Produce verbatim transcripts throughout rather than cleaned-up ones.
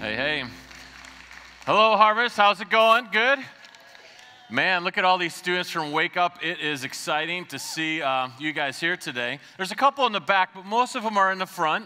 Hey, hey. Hello, Harvest. How's it going? Good? Man, look at all these students from Wake Up. It is exciting to see uh, you guys here today. There's a couple in the back, but most of them are in the front.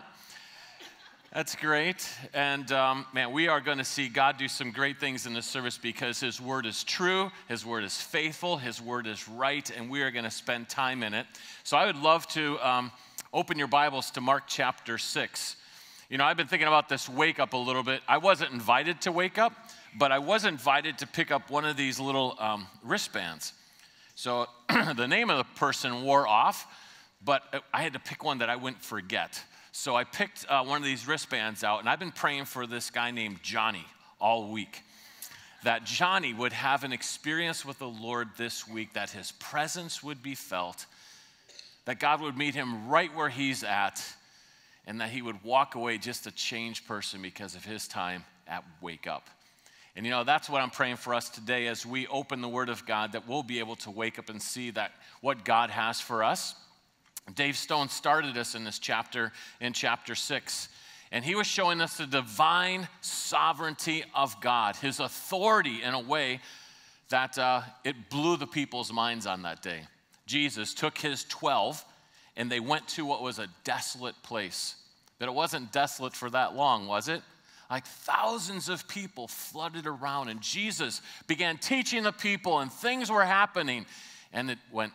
That's great. And um, man, we are going to see God do some great things in this service because His Word is true, His Word is faithful, His Word is right, and we are going to spend time in it. So I would love to um, open your Bibles to Mark chapter six. You know, I've been thinking about this Wake Up a little bit. I wasn't invited to Wake Up, but I was invited to pick up one of these little um, wristbands. So the name of the person wore off, but I had to pick one that I wouldn't forget. So I picked uh, one of these wristbands out, and I've been praying for this guy named Johnny all week, that Johnny would have an experience with the Lord this week, that his presence would be felt, that God would meet him right where he's at, and that he would walk away just a changed person because of his time at Wake Up. And you know, that's what I'm praying for us today as we open the Word of God, that we'll be able to wake up and see that what God has for us. Dave Stone started us in this chapter, in chapter six, and he was showing us the divine sovereignty of God, His authority in a way that uh, it blew the people's minds on that day. Jesus took His twelve, and they went to what was a desolate place. But it wasn't desolate for that long, was it? Like thousands of people flooded around, and Jesus began teaching the people, and things were happening, and it went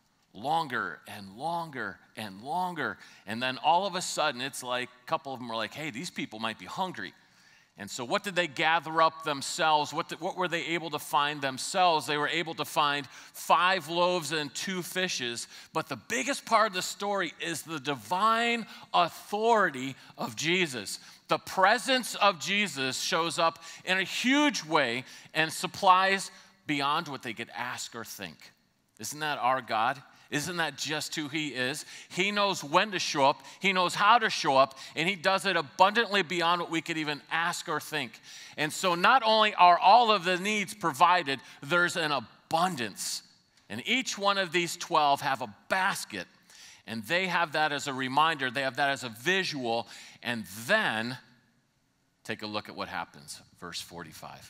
longer and longer and longer. And then all of a sudden, it's like a couple of them were like, hey, these people might be hungry. And so what did they gather up themselves? What, did, what were they able to find themselves? They were able to find five loaves and two fishes. But the biggest part of the story is the divine authority of Jesus. The presence of Jesus shows up in a huge way and supplies beyond what they could ask or think. Isn't that our God? Isn't that just who He is? He knows when to show up, He knows how to show up, and He does it abundantly beyond what we could even ask or think. And so not only are all of the needs provided, there's an abundance. And each one of these twelve have a basket, and they have that as a reminder, they have that as a visual, and then take a look at what happens, verse forty-five.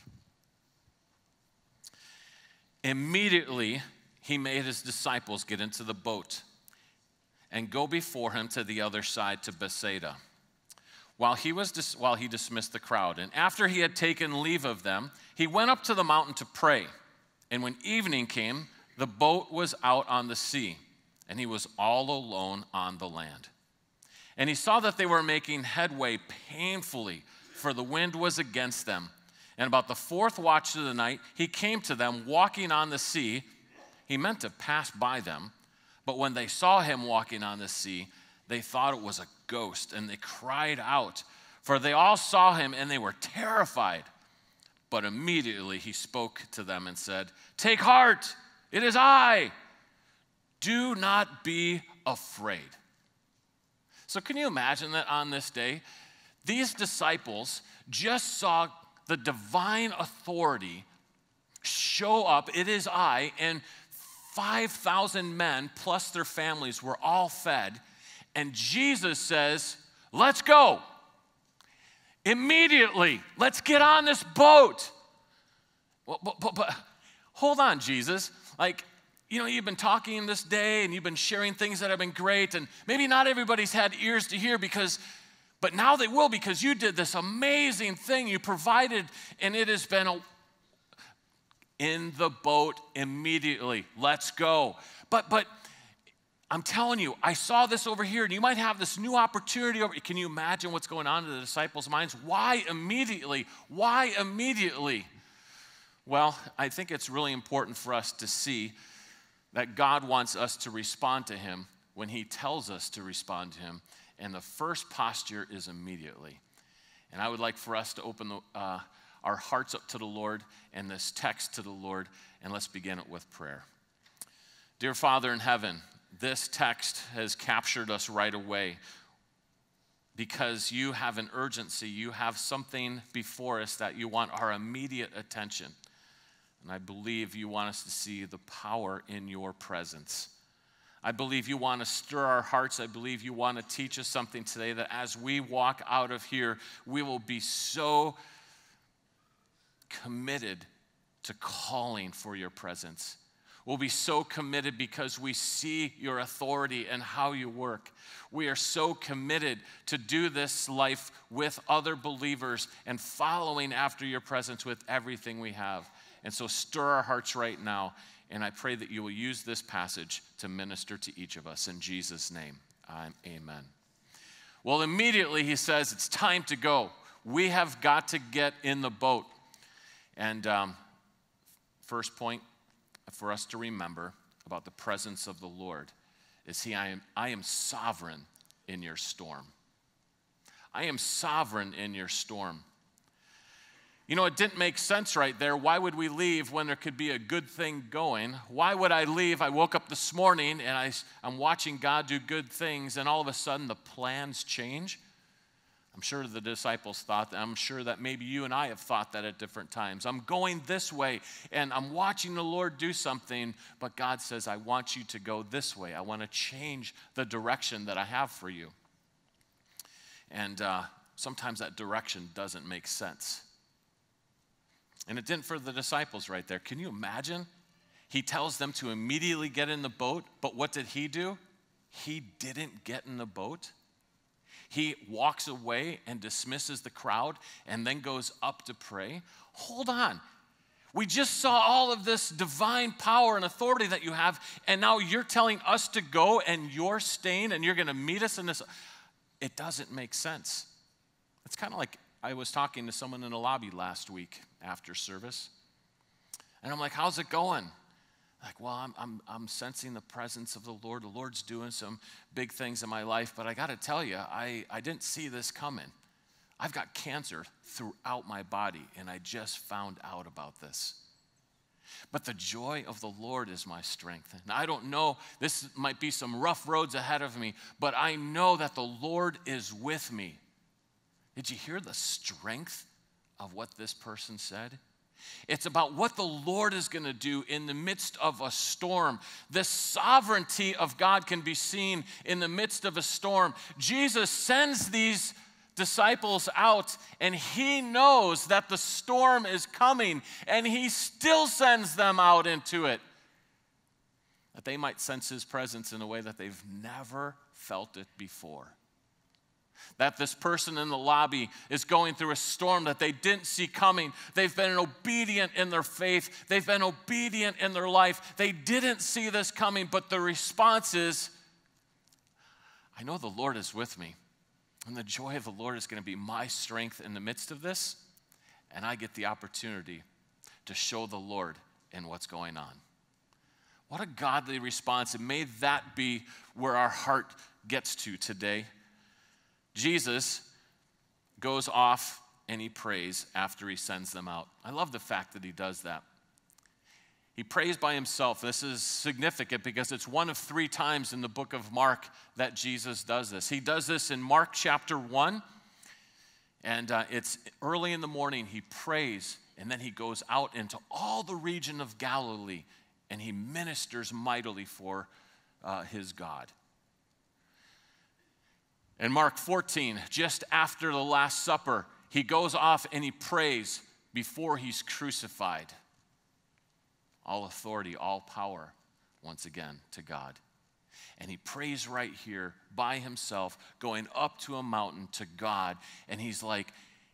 Immediately, He made His disciples get into the boat and go before Him to the other side to Bethsaida, while he, was dis- while he dismissed the crowd. And after He had taken leave of them, He went up to the mountain to pray. And when evening came, the boat was out on the sea, and He was all alone on the land. And He saw that they were making headway painfully, for the wind was against them. And about the fourth watch of the night, He came to them walking on the sea. He meant to pass by them, but when they saw Him walking on the sea, they thought it was a ghost, and they cried out, for they all saw Him, and they were terrified. But immediately He spoke to them and said, "Take heart, it is I. Do not be afraid." So can you imagine that on this day, these disciples just saw the divine authority show up, "It is I," and five thousand men plus their families were all fed, and Jesus says, "Let's go. Immediately, let's get on this boat." Well, but, but, but hold on, Jesus. Like, you know, you've been talking this day, and you've been sharing things that have been great, and maybe not everybody's had ears to hear because, but now they will because you did this amazing thing. You provided, and it has been a in the boat immediately. Let's go. But but I'm telling you, I saw this over here, and you might have this new opportunity over. Can you imagine what's going on in the disciples' minds? Why immediately? Why immediately? Well, I think it's really important for us to see that God wants us to respond to Him when He tells us to respond to Him. And the first posture is immediately. And I would like for us to open the uh, our hearts up to the Lord and this text to the Lord, and let's begin it with prayer. Dear Father in heaven, this text has captured us right away because You have an urgency. You have something before us that You want our immediate attention. And I believe You want us to see the power in Your presence. I believe you want to stir our hearts. I believe you want to teach us something today that as we walk out of here, we will be so committed to calling for your presence. We'll be so committed because we see your authority and how you work. We are so committed to do this life with other believers and following after your presence with everything we have. And so stir our hearts right now. And I pray that you will use this passage to minister to each of us. In Jesus' name, amen. Well, immediately he says, it's time to go. We have got to get in the boat. And um, first point for us to remember about the presence of the Lord is he, I am, I am sovereign in your storm. I am sovereign in your storm. You know, it didn't make sense right there. Why would we leave when there could be a good thing going? Why would I leave? I woke up this morning and I, I'm watching God do good things, and all of a sudden the plans change. I'm sure the disciples thought that. I'm sure that maybe you and I have thought that at different times. I'm going this way, and I'm watching the Lord do something, but God says, I want you to go this way. I want to change the direction that I have for you. And uh, sometimes that direction doesn't make sense. And it didn't for the disciples right there. Can you imagine? He tells them to immediately get in the boat, but what did he do? He didn't get in the boat. He walks away and dismisses the crowd and then goes up to pray. Hold on. We just saw all of this divine power and authority that you have, and now you're telling us to go and you're staying and you're going to meet us in this. It doesn't make sense. It's kind of like I was talking to someone in the lobby last week after service, and I'm like, how's it going? Like, well, I'm, I'm, I'm sensing the presence of the Lord. The Lord's doing some big things in my life, but I got to tell you, I, I didn't see this coming. I've got cancer throughout my body, and I just found out about this. But the joy of the Lord is my strength. And I don't know, this might be some rough roads ahead of me, but I know that the Lord is with me. Did you hear the strength of what this person said? It's about what the Lord is going to do in the midst of a storm. The sovereignty of God can be seen in the midst of a storm. Jesus sends these disciples out, and he knows that the storm is coming, and he still sends them out into it, that they might sense his presence in a way that they've never felt it before. That this person in the lobby is going through a storm that they didn't see coming. They've been obedient in their faith. They've been obedient in their life. They didn't see this coming, but the response is, I know the Lord is with me, and the joy of the Lord is going to be my strength in the midst of this, and I get the opportunity to show the Lord in what's going on. What a godly response, and may that be where our heart gets to today. Jesus goes off and he prays after he sends them out. I love the fact that he does that. He prays by himself. This is significant because it's one of three times in the book of Mark that Jesus does this. He does this in Mark chapter one, and uh, it's early in the morning. He prays, and then he goes out into all the region of Galilee, and he ministers mightily for uh, his God. In Mark fourteen, just after the Last Supper, he goes off and he prays before he's crucified. All authority, all power, once again, to God. And he prays right here by himself, going up to a mountain to God. And he's like,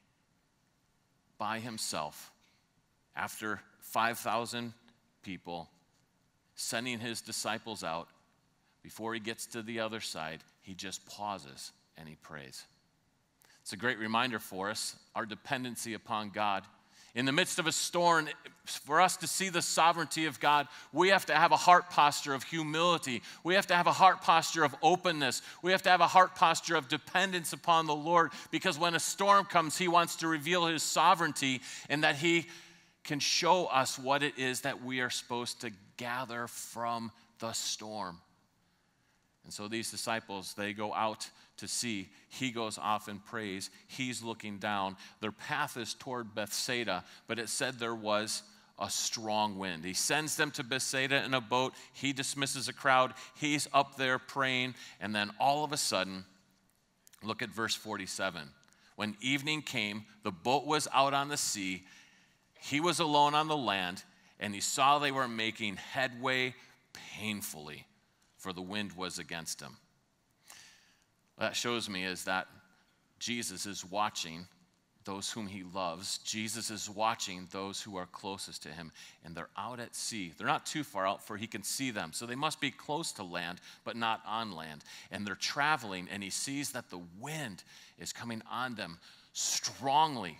by himself, after five thousand people, sending his disciples out, before he gets to the other side, he just pauses and he prays. It's a great reminder for us, our dependency upon God. In the midst of a storm, for us to see the sovereignty of God, we have to have a heart posture of humility. We have to have a heart posture of openness. We have to have a heart posture of dependence upon the Lord, because when a storm comes, he wants to reveal his sovereignty and that he can show us what it is that we are supposed to gather from the storm. And so these disciples, they go out to sea. He goes off and prays. He's looking down. Their path is toward Bethsaida, but it said there was a strong wind. He sends them to Bethsaida in a boat. He dismisses a crowd. He's up there praying. And then all of a sudden, look at verse forty-seven. When evening came, the boat was out on the sea. He was alone on the land, and he saw they were making headway painfully, for the wind was against him. What that shows me is that Jesus is watching those whom he loves. Jesus is watching those who are closest to him, and they're out at sea. They're not too far out, for he can see them. So they must be close to land, but not on land. And they're traveling, and he sees that the wind is coming on them strongly.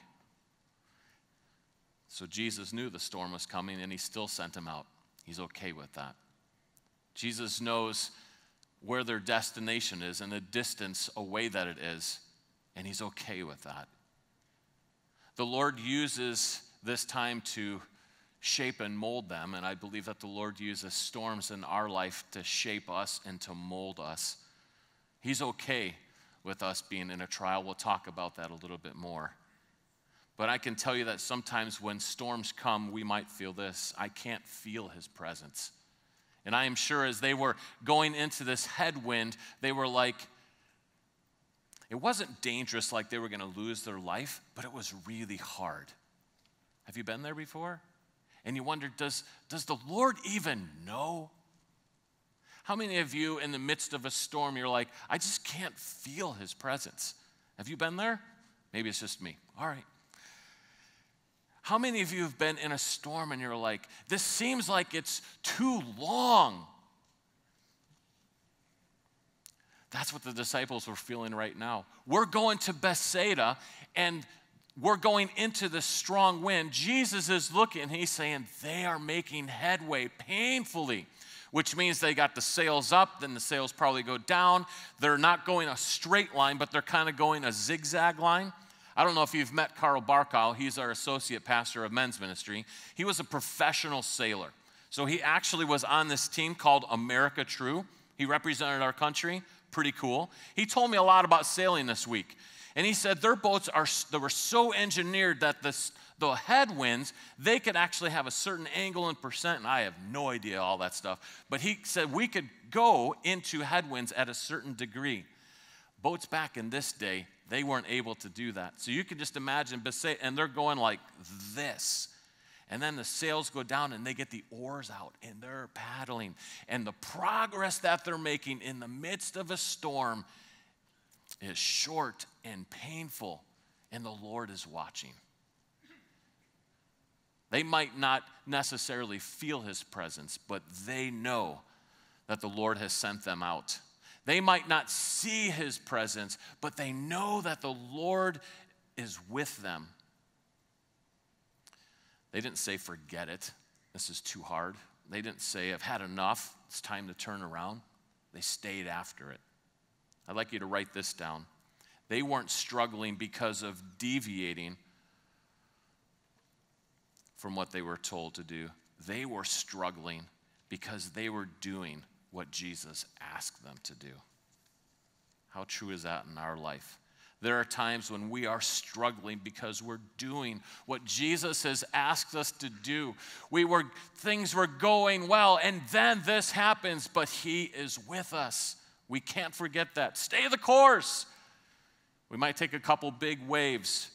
So Jesus knew the storm was coming, and he still sent him out. He's okay with that. Jesus knows where their destination is and the distance away that it is, and he's okay with that. The Lord uses this time to shape and mold them, and I believe that the Lord uses storms in our life to shape us and to mold us. He's okay with us being in a trial. We'll talk about that a little bit more. But I can tell you that sometimes when storms come, we might feel this: I can't feel his presence. And I am sure as they were going into this headwind, they were like, it wasn't dangerous like they were going to lose their life, but it was really hard. Have you been there before? And you wonder, does, does the Lord even know? How many of you in the midst of a storm, you're like, I just can't feel his presence? Have you been there? Maybe it's just me. All right. How many of you have been in a storm and you're like, this seems like it's too long? That's what the disciples were feeling right now. We're going to Bethsaida, and we're going into this strong wind. Jesus is looking, and he's saying, they are making headway painfully, which means they got the sails up, then the sails probably go down. They're not going a straight line, but they're kind of going a zigzag line. I don't know if you've met Carl Barkow. He's our associate pastor of men's ministry. He was a professional sailor. So he actually was on this team called America True. He represented our country. Pretty cool. He told me a lot about sailing this week. And he said their boats are they were so engineered that this, the headwinds, they could actually have a certain angle and percent, and I have no idea all that stuff. But he said we could go into headwinds at a certain degree. Boats back in this day, they weren't able to do that. So you can just imagine, and they're going like this. And then the sails go down and they get the oars out and they're paddling. And the progress that they're making in the midst of a storm is short and painful, and the Lord is watching. They might not necessarily feel his presence, but they know that the Lord has sent them out. They might not see his presence, but they know that the Lord is with them. They didn't say, forget it, this is too hard. They didn't say, I've had enough, it's time to turn around. They stayed after it. I'd like you to write this down. They weren't struggling because of deviating from what they were told to do. They were struggling because they were doing what Jesus asked them to do. How true is that in our life? There are times when we are struggling because we're doing what Jesus has asked us to do. We were, things were going well, and then this happens, but he is with us. We can't forget that. Stay the course. We might take a couple big waves,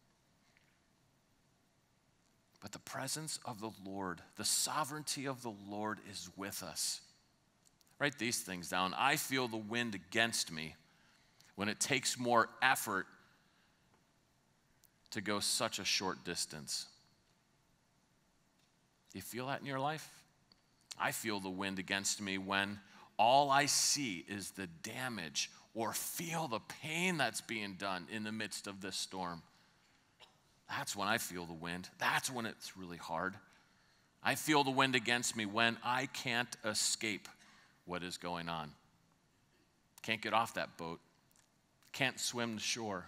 but the presence of the Lord, the sovereignty of the Lord is with us. Write these things down. I feel the wind against me when it takes more effort to go such a short distance. Do you feel that in your life? I feel the wind against me when all I see is the damage or feel the pain that's being done in the midst of this storm. That's when I feel the wind. That's when it's really hard. I feel the wind against me when I can't escape what is going on. Can't get off that boat. Can't swim to shore.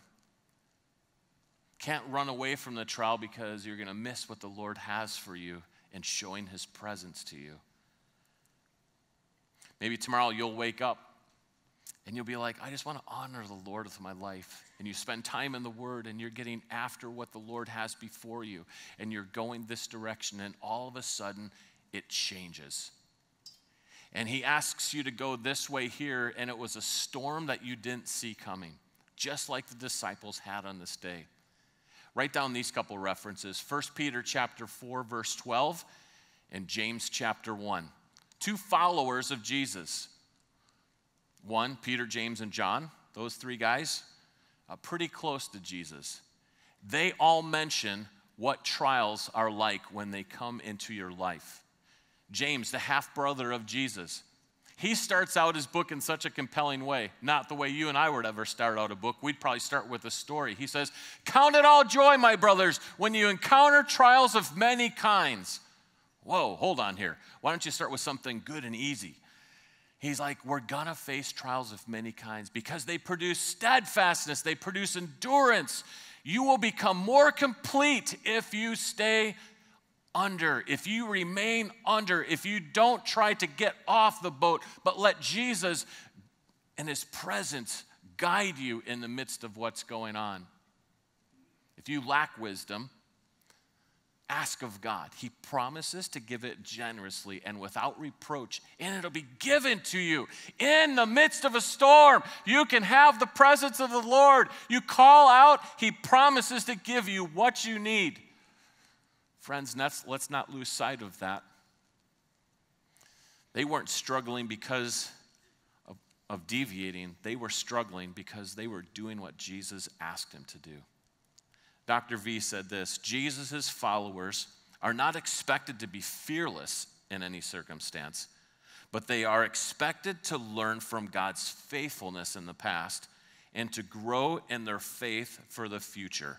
Can't run away from the trial because you're going to miss what the Lord has for you in showing his presence to you. Maybe tomorrow you'll wake up And you'll be like, I just want to honor the Lord with my life. And you spend time in the Word, and you're getting after what the Lord has before you. And you're going this direction, and all of a sudden, it changes. And he asks you to go this way here, and it was a storm that you didn't see coming, just like the disciples had on this day. Write down these couple references. First Peter chapter four, verse twelve, and James chapter one. Two followers of Jesus. One, Peter, James, and John, those three guys, uh, pretty close to Jesus. They all mention what trials are like when they come into your life. James, the half-brother of Jesus, he starts out his book in such a compelling way, not the way you and I would ever start out a book. We'd probably start with a story. He says, "Count it all joy, my brothers, when you encounter trials of many kinds." Whoa, hold on here. Why don't you start with something good and easy? He's like, we're going to face trials of many kinds because they produce steadfastness. They produce endurance. You will become more complete if you stay under, if you remain under, if you don't try to get off the boat, but let Jesus and his presence guide you in the midst of what's going on. If you lack wisdom, ask of God. He promises to give it generously and without reproach, and it'll be given to you. In the midst of a storm, you can have the presence of the Lord. You call out, he promises to give you what you need. Friends, let's, let's not lose sight of that. They weren't struggling because of, of deviating. They were struggling because they were doing what Jesus asked him to do. Doctor V said this, Jesus' followers are not expected to be fearless in any circumstance, but they are expected to learn from God's faithfulness in the past and to grow in their faith for the future.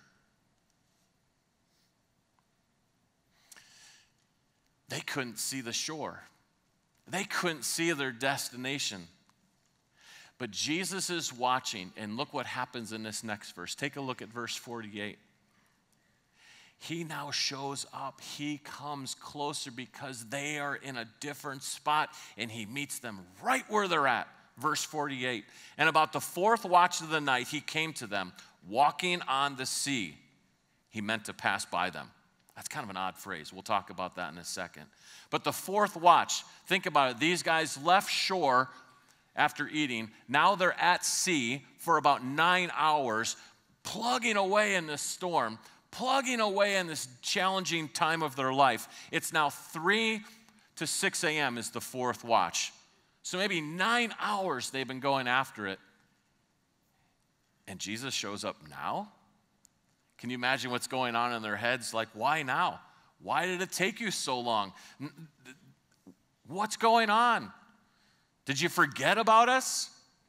They couldn't see the shore. They couldn't see their destination. But Jesus is watching, and look what happens in this next verse. Take a look at verse forty-eight. He now shows up. He comes closer because they are in a different spot, and he meets them right where they're at. Verse forty-eight. And about the fourth watch of the night, he came to them, walking on the sea. He meant to pass by them. That's kind of an odd phrase. We'll talk about that in a second. But the fourth watch, think about it. These guys left shore after eating. Now they're at sea for about nine hours, plugging away in this storm, plugging away in this challenging time of their life. It's now three to six a.m. is the fourth watch. So maybe nine hours they've been going after it. And Jesus shows up now? Can you imagine what's going on in their heads? Like, why now? Why did it take you so long? What's going on? Did you forget about us?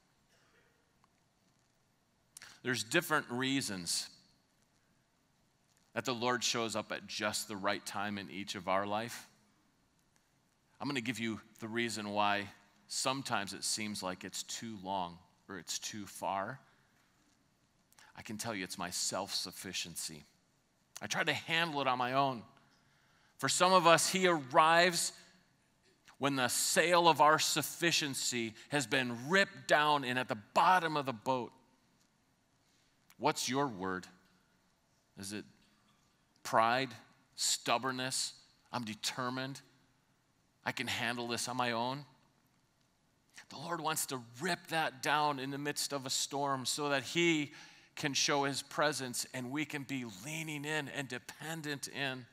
There's different reasons that the Lord shows up at just the right time in each of our life. I'm going to give you the reason why sometimes it seems like it's too long or it's too far. I can tell you it's my self-sufficiency. I try to handle it on my own. For some of us, he arrives when the sail of our sufficiency has been ripped down and at the bottom of the boat. What's your word? Is it pride, stubbornness? I'm determined. I can handle this on my own. The Lord wants to rip that down in the midst of a storm so that he can show his presence and we can be leaning in and dependent in.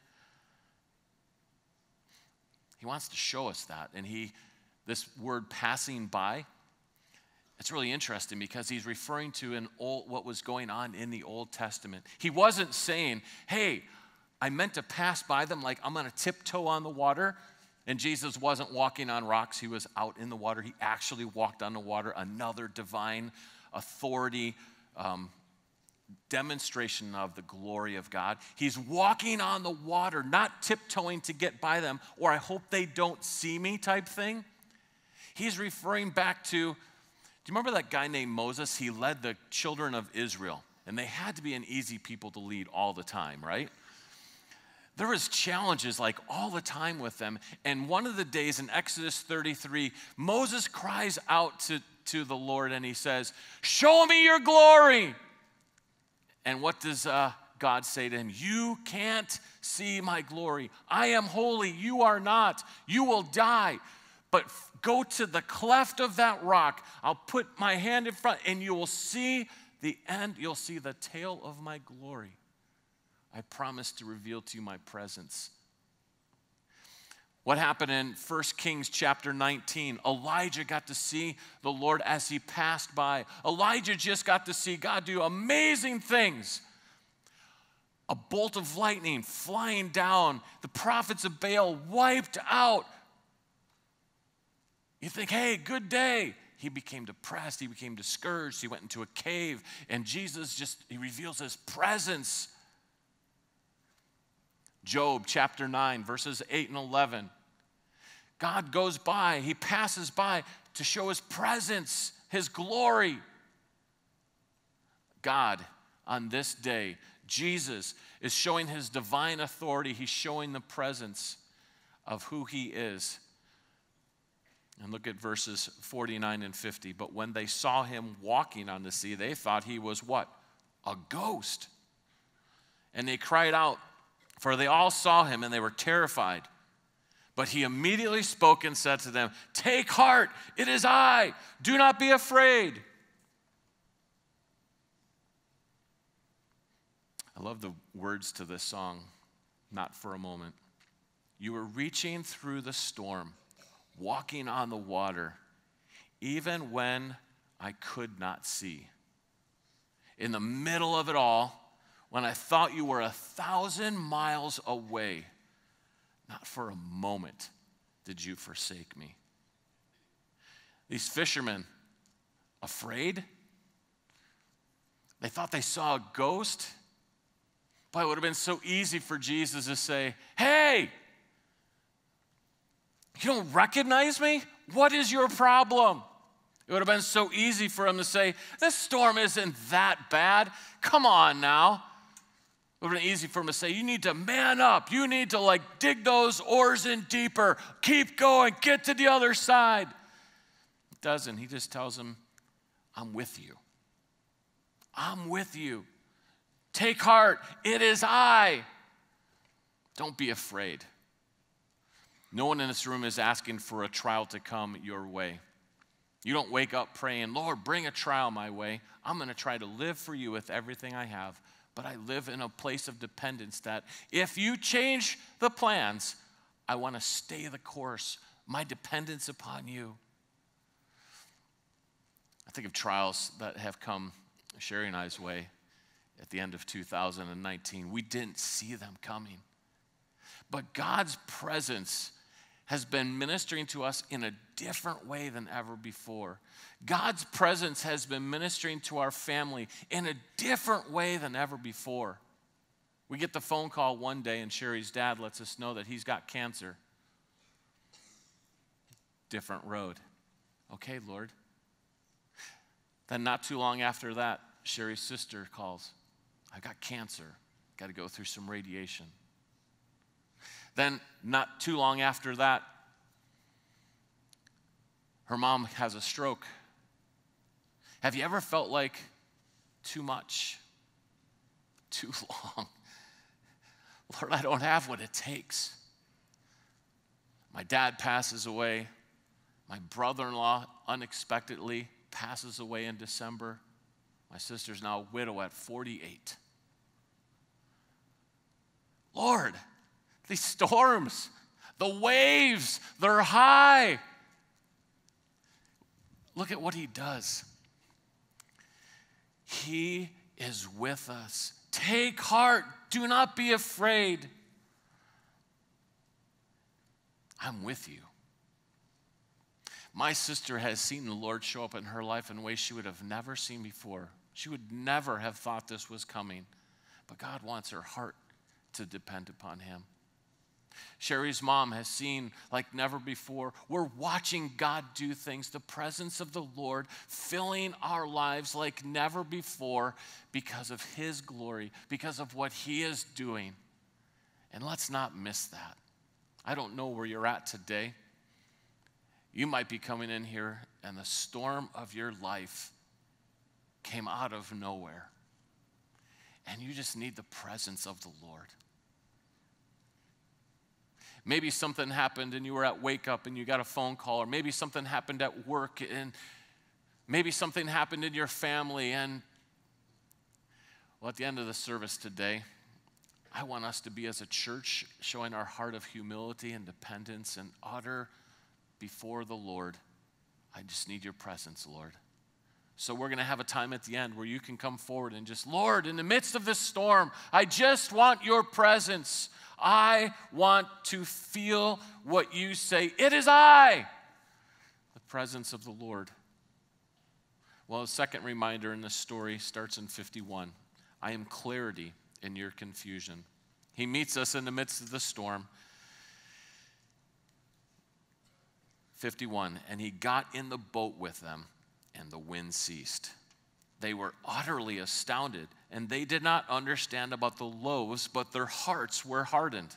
He wants to show us that. And he, this word passing by, it's really interesting because he's referring to an old, what was going on in the Old Testament. He wasn't saying, hey, I meant to pass by them like I'm going to tiptoe on the water. And Jesus wasn't walking on rocks. He was out in the water. He actually walked on the water, another divine authority, um, demonstration of the glory of God. He's walking on the water, not tiptoeing to get by them, or I hope they don't see me type thing. He's referring back to, do you remember that guy named Moses? He led the children of Israel, and they had to be an easy people to lead all the time, right? There was challenges like all the time with them, and one of the days in Exodus thirty-three, Moses cries out to to the Lord and he says, show me your glory. And what does uh, God say to him? You can't see my glory. I am holy. You are not. You will die. But f- go to the cleft of that rock. I'll put my hand in front and you will see the end. You'll see the tail of my glory. I promise to reveal to you my presence. What happened in First Kings chapter nineteen? Elijah got to see the Lord as he passed by. Elijah just got to see God do amazing things. A bolt of lightning flying down, the prophets of Baal wiped out. You think, hey, good day. He became depressed, he became discouraged, he went into a cave, and Jesus just, he reveals his presence. Job chapter nine, verses eight and eleven. God goes by, he passes by to show his presence, his glory. God, on this day, Jesus is showing his divine authority. He's showing the presence of who he is. And look at verses forty-nine and fifty. But when they saw him walking on the sea, they thought he was what? A ghost. And they cried out, for they all saw him and they were terrified. But he immediately spoke and said to them, take heart, it is I. Do not be afraid. I love the words to this song, Not for a Moment. You were reaching through the storm, walking on the water, even when I could not see. In the middle of it all, when I thought you were a thousand miles away, not for a moment did you forsake me. These fishermen, afraid? They thought they saw a ghost? Boy, it would have been so easy for Jesus to say, hey, you don't recognize me? What is your problem? It would have been so easy for him to say, this storm isn't that bad. Come on now. It would have been easy for him to say, you need to man up. You need to like dig those oars in deeper. Keep going. Get to the other side. He doesn't. He just tells him, I'm with you. I'm with you. Take heart. It is I. Don't be afraid. No one in this room is asking for a trial to come your way. You don't wake up praying, Lord, bring a trial my way. I'm going to try to live for you with everything I have. But I live in a place of dependence that if you change the plans, I want to stay the course. My dependence upon you. I think of trials that have come Sherry and I's way at the end of two thousand nineteen. We didn't see them coming. But God's presence has been ministering to us in a different way than ever before. God's presence has been ministering to our family in a different way than ever before. We get the phone call one day and Sherry's dad lets us know that he's got cancer. Different road. Okay, Lord. Then not too long after that, Sherry's sister calls. I got cancer. Got to go through some radiation. Then, not too long after that, her mom has a stroke. Have you ever felt like too much, too long? Lord, I don't have what it takes. My dad passes away. My brother-in-law unexpectedly passes away in December. My sister's now a widow at forty-eight. Lord, these storms, the waves, they're high. Look at what he does. He is with us. Take heart. Do not be afraid. I'm with you. My sister has seen the Lord show up in her life in ways she would have never seen before. She would never have thought this was coming. But God wants her heart to depend upon him. Sherry's mom has seen like never before. We're watching God do things, the presence of the Lord filling our lives like never before because of his glory, because of what he is doing. And let's not miss that. I don't know where you're at today. You might be coming in here and the storm of your life came out of nowhere. And you just need the presence of the Lord. Maybe something happened and you were at Wake Up and you got a phone call, or maybe something happened at work, and maybe something happened in your family. And well, at the end of the service today, I want us to be, as a church, showing our heart of humility and dependence and utter before the Lord. I just need your presence, Lord. So we're going to have a time at the end where you can come forward and just, Lord, in the midst of this storm, I just want your presence. I want to feel what you say. It is I, the presence of the Lord. Well, a second reminder in this story starts in fifty-one. I am clarity in your confusion. He meets us in the midst of the storm. fifty-one, and he got in the boat with them, and the wind ceased. They were utterly astounded, and they did not understand about the loaves, but their hearts were hardened.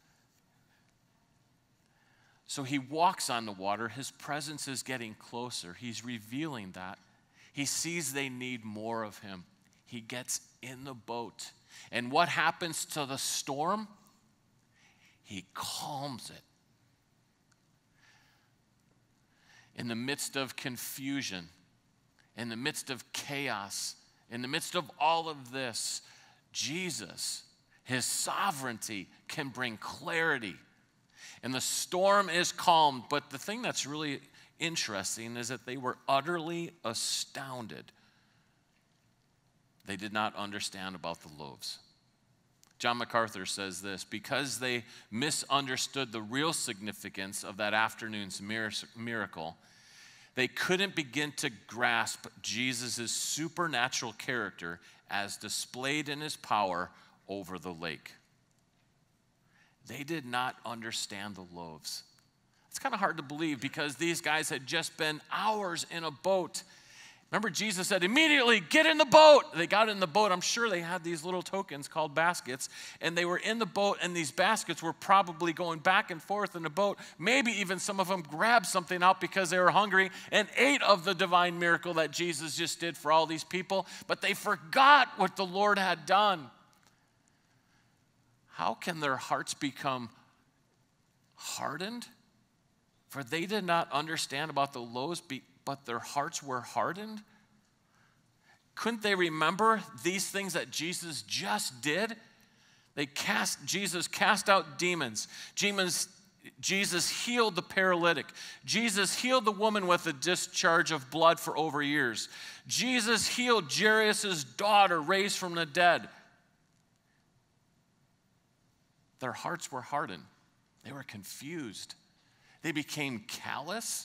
So he walks on the water. His presence is getting closer. He's revealing that. He sees they need more of him. He gets in the boat. And what happens to the storm? He calms it. In the midst of confusion, in the midst of chaos, in the midst of all of this, Jesus, his sovereignty, can bring clarity. And the storm is calmed. But the thing that's really interesting is that they were utterly astounded. They did not understand about the loaves. John MacArthur says this: because they misunderstood the real significance of that afternoon's miracle, they couldn't begin to grasp Jesus' supernatural character as displayed in his power over the lake. They did not understand the loaves. It's kind of hard to believe because these guys had just been hours in a boat. Remember, Jesus said, immediately, get in the boat. They got in the boat. I'm sure they had these little tokens called baskets, and they were in the boat, and these baskets were probably going back and forth in the boat. Maybe even some of them grabbed something out because they were hungry and ate of the divine miracle that Jesus just did for all these people, but they forgot what the Lord had done. How can their hearts become hardened? For they did not understand about the loaves, but their hearts were hardened. Couldn't they remember these things that Jesus just did? They cast, Jesus cast out demons. Demons, Jesus healed the paralytic. Jesus healed the woman with a discharge of blood for over years. Jesus healed Jairus' daughter, raised from the dead. Their hearts were hardened. They were confused. They became callous.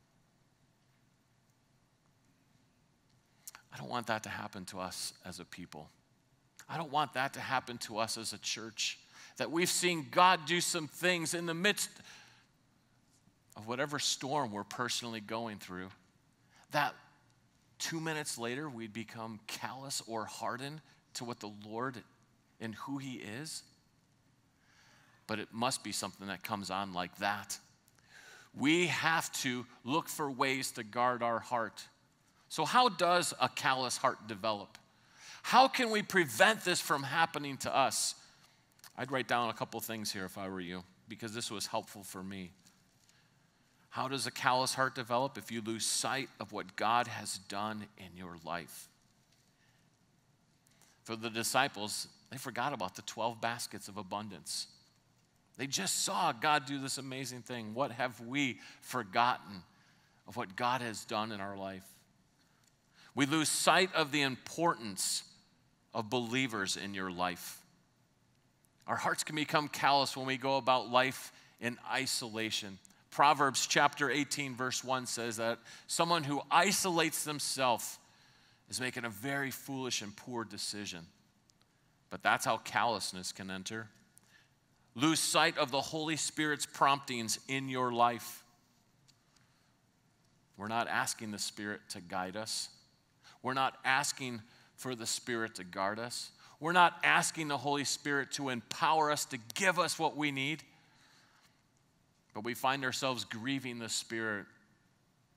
I don't want that to happen to us as a people. I don't want that to happen to us as a church, that we've seen God do some things in the midst of whatever storm we're personally going through, that two minutes later we'd become callous or hardened to what the Lord and who he is. But it must be something that comes on like that. We have to look for ways to guard our heart. So how does a callous heart develop? How can we prevent this from happening to us? I'd write down a couple things here if I were you, because this was helpful for me. How does a callous heart develop? If you lose sight of what God has done in your life. For the disciples, they forgot about the twelve baskets of abundance. They just saw God do this amazing thing. What have we forgotten of what God has done in our life? We lose sight of the importance of believers in your life. Our hearts can become callous when we go about life in isolation. Proverbs chapter eighteen, verse one says that someone who isolates themselves is making a very foolish and poor decision. But that's how callousness can enter. Lose sight of the Holy Spirit's promptings in your life. We're not asking the Spirit to guide us. We're not asking for the Spirit to guard us. We're not asking the Holy Spirit to empower us, to give us what we need. But we find ourselves grieving the Spirit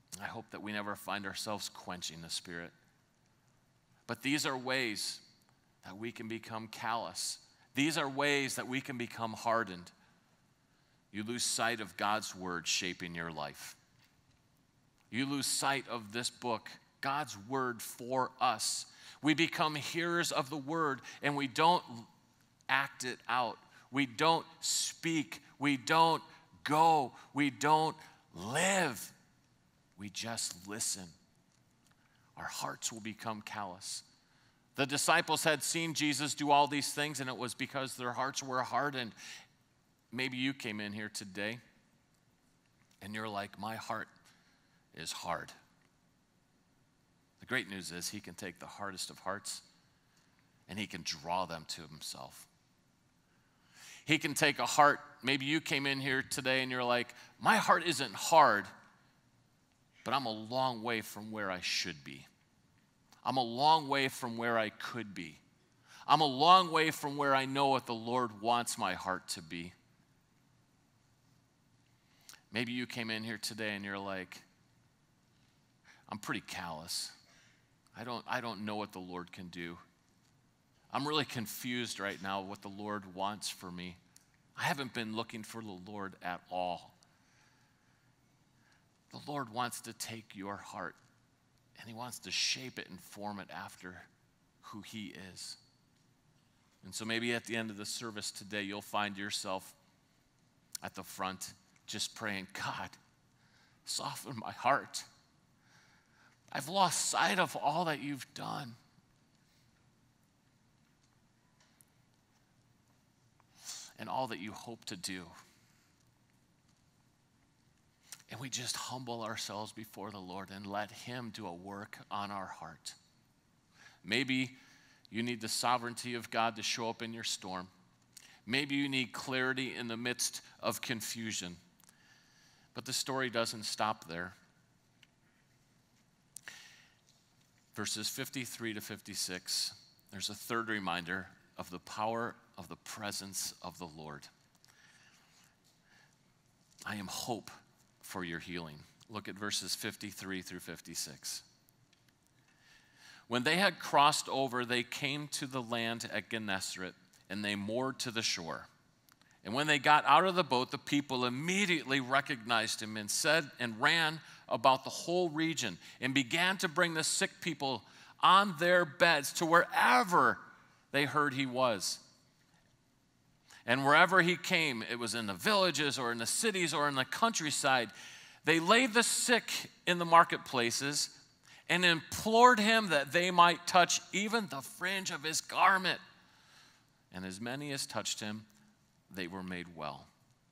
I hope that we never find ourselves quenching the Spirit. But these are ways that we can become callous. These are ways that we can become hardened. You lose sight of God's word shaping your life. You lose sight of this book, God's word for us. We become hearers of the word and we don't act it out. We don't speak. We don't go. We don't live. We just listen. Our hearts will become callous. The disciples had seen Jesus do all these things, and it was because their hearts were hardened. Maybe you came in here today, and you're like, my heart is hard. The great news is he can take the hardest of hearts, and he can draw them to himself. He can take a heart, maybe you came in here today, and you're like, my heart isn't hard, but I'm a long way from where I should be. I'm a long way from where I could be. I'm a long way from where I know what the Lord wants my heart to be. Maybe you came in here today and you're like, I'm pretty callous. I don't, I don't know what the Lord can do. I'm really confused right now what the Lord wants for me. I haven't been looking for the Lord at all. The Lord wants to take your heart and he wants to shape it and form it after who he is. And so maybe at the end of the service today, you'll find yourself at the front just praying, God, soften my heart. I've lost sight of all that you've done. And all that you hope to do. And we just humble ourselves before the Lord and let him do a work on our heart. Maybe you need the sovereignty of God to show up in your storm. Maybe you need clarity in the midst of confusion. But the story doesn't stop there. Verses fifty-three to fifty-six, there's a third reminder of the power of the presence of the Lord. I am hope for your healing. Look at verses fifty-three through fifty-six. When they had crossed over, they came to the land at Gennesaret, and they moored to the shore. And when they got out of the boat, the people immediately recognized him and said and ran about the whole region and began to bring the sick people on their beds to wherever they heard he was. And wherever he came, it was in the villages or in the cities or in the countryside, they laid the sick in the marketplaces and implored him that they might touch even the fringe of his garment. And as many as touched him, they were made well.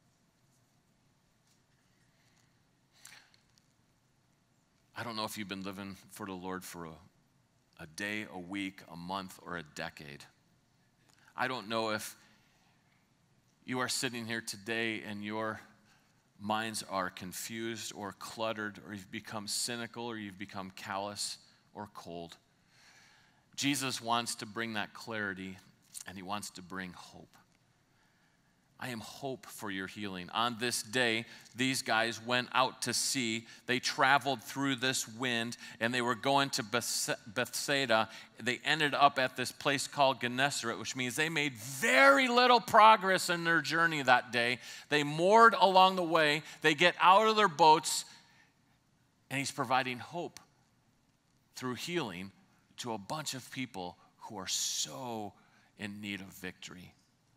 I don't know if you've been living for the Lord for a, a day, a week, a month, or a decade. I don't know if you are sitting here today and your minds are confused or cluttered, or you've become cynical, or you've become callous or cold. Jesus wants to bring that clarity, and he wants to bring hope. I am hope for your healing. On this day, these guys went out to sea. They traveled through this wind, and they were going to Bethsaida. They ended up at this place called Gennesaret, which means they made very little progress in their journey that day. They moored along the way. They get out of their boats, and he's providing hope through healing to a bunch of people who are so in need of victory.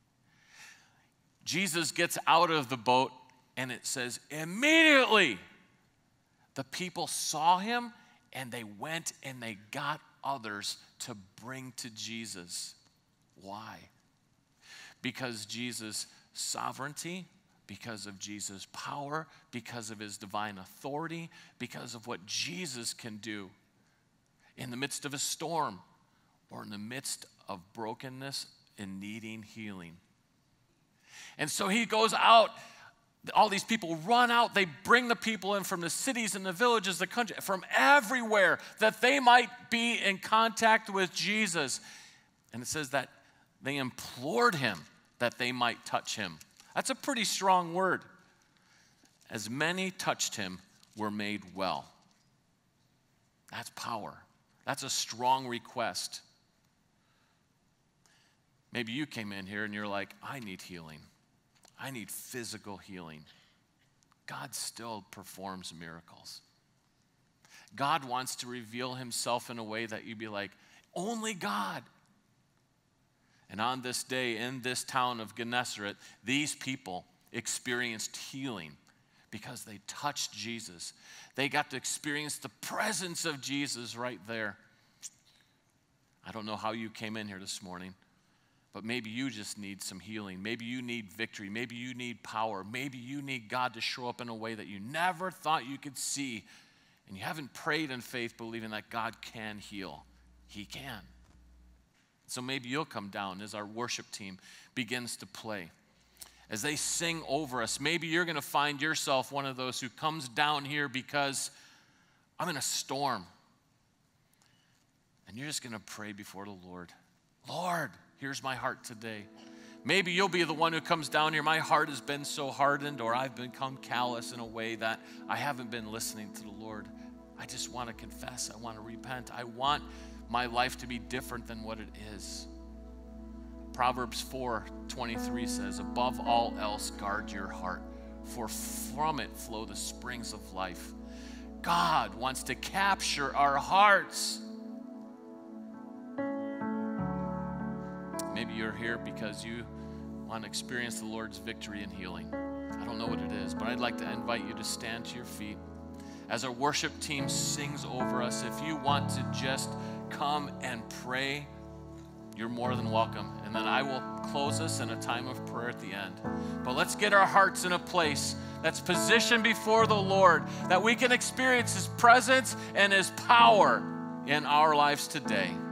Jesus gets out of the boat, and it says, immediately the people saw him, and they went and they got others to bring to Jesus. Why? Because Jesus' sovereignty, because of Jesus' power, because of his divine authority, because of what Jesus can do in the midst of a storm or in the midst of brokenness and needing healing. And so he goes out, all these people run out, they bring the people in from the cities and the villages, the country, from everywhere, that they might be in contact with Jesus. And it says that they implored him that they might touch him. That's a pretty strong word. As many touched him were made well. That's power. That's a strong request. Maybe you came in here and you're like, I need healing. I need physical healing. God still performs miracles. God wants to reveal himself in a way that you'd be like, only God. And on this day, in this town of Gennesaret, these people experienced healing because they touched Jesus. They got to experience the presence of Jesus right there. I don't know how you came in here this morning, but maybe you just need some healing. Maybe you need victory. Maybe you need power. Maybe you need God to show up in a way that you never thought you could see. And you haven't prayed in faith, believing that God can heal. He can. So maybe you'll come down as our worship team begins to play. As they sing over us, maybe you're going to find yourself one of those who comes down here because I'm in a storm. And you're just going to pray before the Lord. Lord, here's my heart today. Maybe you'll be the one who comes down here. My heart has been so hardened, or I've become callous in a way that I haven't been listening to the Lord. I just want to confess. I want to repent. I want my life to be different than what it is. Proverbs four twenty-three says, above all else, guard your heart, for from it flow the springs of life. God wants to capture our hearts. Maybe you're here because you want to experience the Lord's victory and healing. I don't know what it is, but I'd like to invite you to stand to your feet. As our worship team sings over us, if you want to just come and pray, you're more than welcome. And then I will close us in a time of prayer at the end. But let's get our hearts in a place that's positioned before the Lord, that we can experience his presence and his power in our lives today.